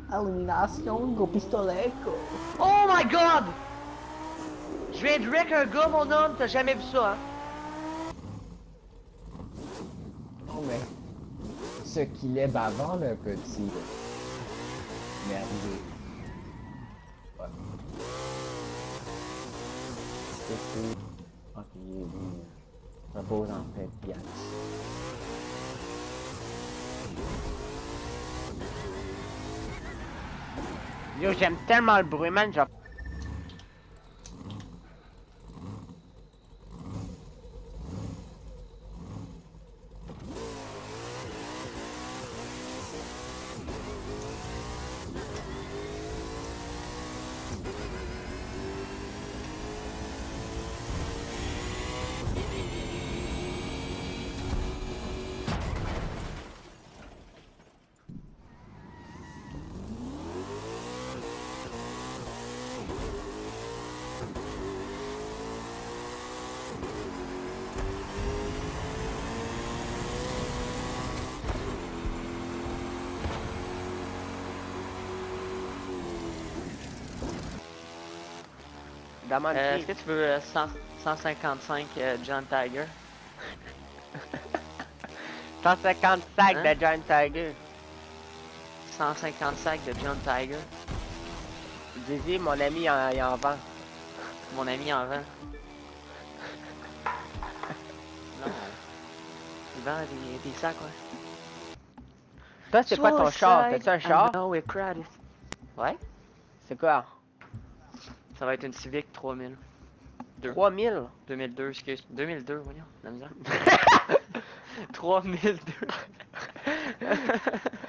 Illumination, gros pistolet, quoi. Oh my god! Je viens de wreck un gars, mon homme, t'as jamais vu ça, hein? Non, mais ce qu'il est bavard, le petit. Il est arrivé. Ouais. C'est. Ok, il est venu. Repose en paix, Piax. Yo, j'aime tellement le bruit, man, genre... Demande Est-ce que tu veux 155 John Tiger? 150 sacs Hein? de Giant Tiger. 150 sacs de John Tiger? Dizzy, mon ami, il en vend. Mon ami en vend. Non. Il vend des sacs, ouais. Toi, c'est quoi ton char? T'as-tu un char? No, we're crowded. Ouais? C'est quoi? Ça va être une Civic 3000. 3000? 2002, excuse. 2002, voyons, la misère. 3002.